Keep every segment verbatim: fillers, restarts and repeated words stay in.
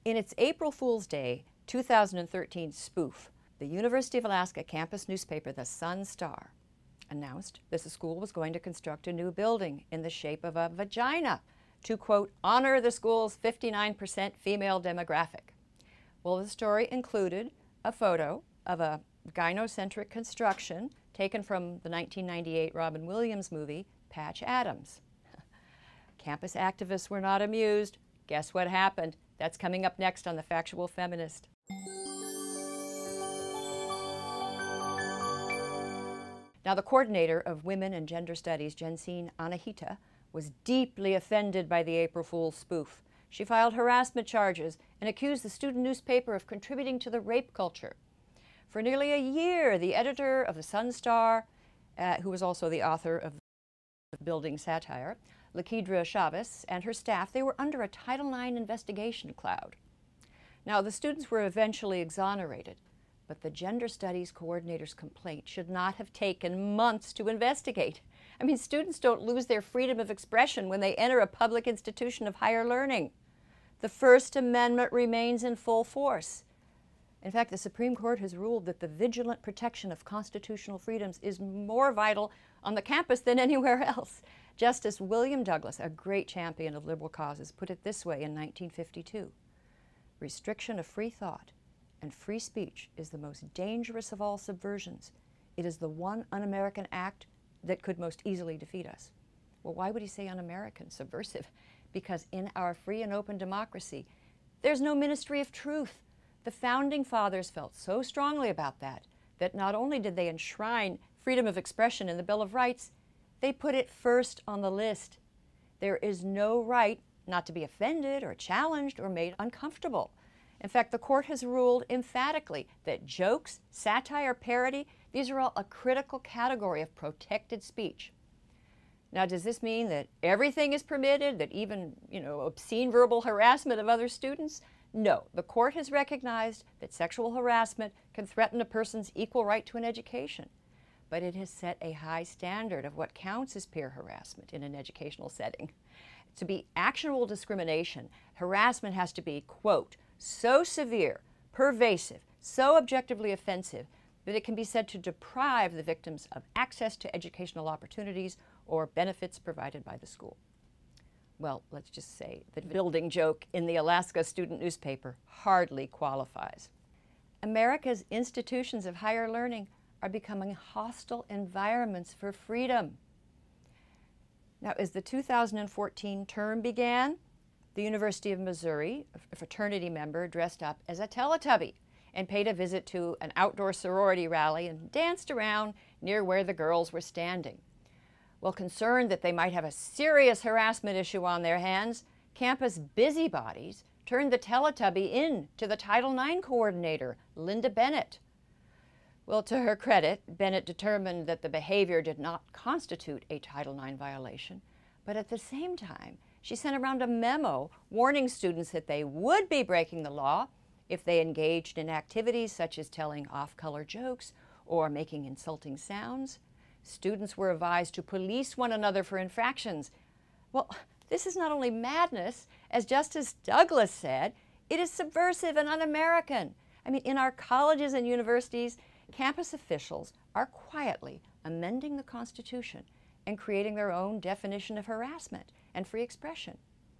In its April Fool's Day two thousand thirteen spoof, the University of Alaska campus newspaper, the Sun-Star, announced that the school was going to construct a new building in the shape of a vagina to, quote, honor the school's fifty-nine percent female demographic. Well, the story included a photo of a gynocentric construction taken from the nineteen ninety-eight Robin Williams movie, Patch Adams. Campus activists were not amused. Guess what happened? That's coming up next on The Factual Feminist. Now, the coordinator of Women and Gender Studies, Jensine Anahita, was deeply offended by the April Fool's spoof. She filed harassment charges and accused the student newspaper of contributing to the rape culture. For nearly a year, the editor of the Sun-Star, uh, who was also the author of the building satire, Lakidra Chavez, and her staff, they were under a Title nine investigation cloud. Now, the students were eventually exonerated, but the gender studies coordinator's complaint should not have taken months to investigate. I mean, students don't lose their freedom of expression when they enter a public institution of higher learning. The First Amendment remains in full force. In fact, the Supreme Court has ruled that the vigilant protection of constitutional freedoms is more vital on the campus than anywhere else. Justice William Douglas, a great champion of liberal causes, put it this way in nineteen fifty-two. Restriction of free thought and free speech is the most dangerous of all subversions. It is the one un-American act that could most easily defeat us. Well, why would he say un-American, subversive? Because in our free and open democracy, there's no ministry of truth. The Founding Fathers felt so strongly about that, that not only did they enshrine freedom of expression in the Bill of Rights, they put it first on the list. There is no right not to be offended or challenged or made uncomfortable. In fact, the court has ruled emphatically that jokes, satire, parody, these are all a critical category of protected speech. Now, does this mean that everything is permitted, that even, you know, obscene verbal harassment of other students? No, the court has recognized that sexual harassment can threaten a person's equal right to an education. But it has set a high standard of what counts as peer harassment in an educational setting. To be actionable discrimination, harassment has to be, quote, so severe, pervasive, so objectively offensive that it can be said to deprive the victims of access to educational opportunities or benefits provided by the school. Well, let's just say the building joke in the Alaska student newspaper hardly qualifies. America's institutions of higher learning are becoming hostile environments for freedom. Now, as the two thousand fourteen term began, the University of Missouri, a fraternity member, dressed up as a Teletubby and paid a visit to an outdoor sorority rally and danced around near where the girls were standing. Well, concerned that they might have a serious harassment issue on their hands, campus busybodies turned the Teletubby in to the Title nine coordinator, Linda Bennett. Well, to her credit, Bennett determined that the behavior did not constitute a Title nine violation, but at the same time, she sent around a memo warning students that they would be breaking the law if they engaged in activities such as telling off-color jokes or making insulting sounds. Students were advised to police one another for infractions. Well, this is not only madness, as Justice Douglas said, it is subversive and un-American. I mean, in our colleges and universities, campus officials are quietly amending the Constitution and creating their own definition of harassment and free expression.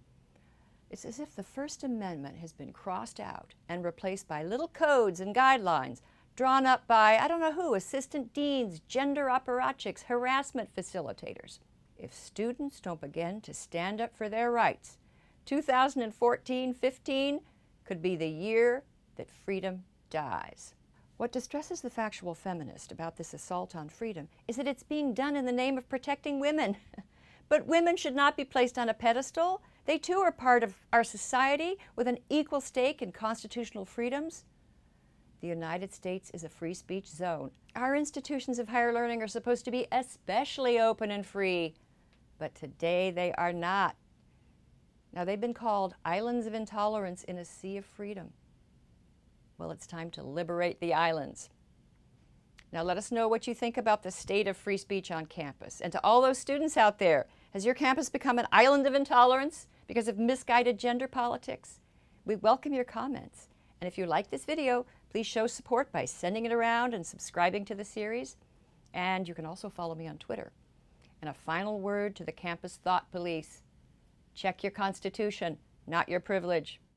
It's as if the First Amendment has been crossed out and replaced by little codes and guidelines drawn up by, I don't know who, assistant deans, gender apparatchiks, harassment facilitators. If students don't begin to stand up for their rights, two thousand fourteen fifteen could be the year that freedom dies. What distresses the factual feminist about this assault on freedom is that it's being done in the name of protecting women. But women should not be placed on a pedestal. They too are part of our society with an equal stake in constitutional freedoms. The United States is a free speech zone. Our institutions of higher learning are supposed to be especially open and free, but today they are not. Now, they've been called islands of intolerance in a sea of freedom. Well, it's time to liberate the islands. Now, let us know what you think about the state of free speech on campus. And to all those students out there, has your campus become an island of intolerance because of misguided gender politics? We welcome your comments. And if you like this video, please show support by sending it around and subscribing to the series. And you can also follow me on Twitter. And a final word to the campus thought police. Check your Constitution, not your privilege.